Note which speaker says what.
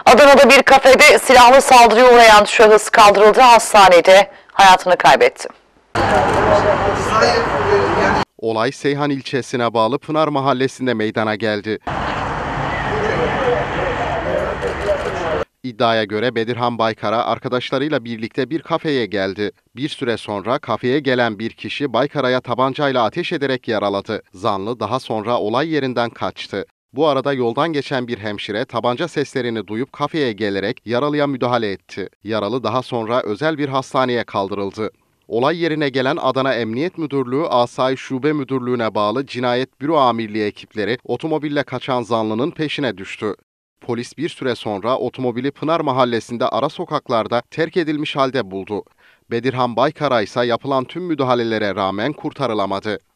Speaker 1: Adana'da bir kafede silahlı saldırıya uğrayan şahıs kaldırıldı, hastanede hayatını kaybetti.
Speaker 2: Olay Seyhan ilçesine bağlı Pınar mahallesinde meydana geldi. İddiaya göre Bedirhan Baykar'a arkadaşlarıyla birlikte bir kafeye geldi. Bir süre sonra kafeye gelen bir kişi Baykar'a tabancayla ateş ederek yaraladı. Zanlı daha sonra olay yerinden kaçtı. Bu arada yoldan geçen bir hemşire tabanca seslerini duyup kafeye gelerek yaralıya müdahale etti. Yaralı daha sonra özel bir hastaneye kaldırıldı. Olay yerine gelen Adana Emniyet Müdürlüğü Asayiş Şube Müdürlüğü'ne bağlı Cinayet Büro Amirliği ekipleri otomobille kaçan zanlının peşine düştü. Polis bir süre sonra otomobili Pınar Mahallesi'nde ara sokaklarda terk edilmiş halde buldu. Bedirhan Baykara ise yapılan tüm müdahalelere rağmen kurtarılamadı.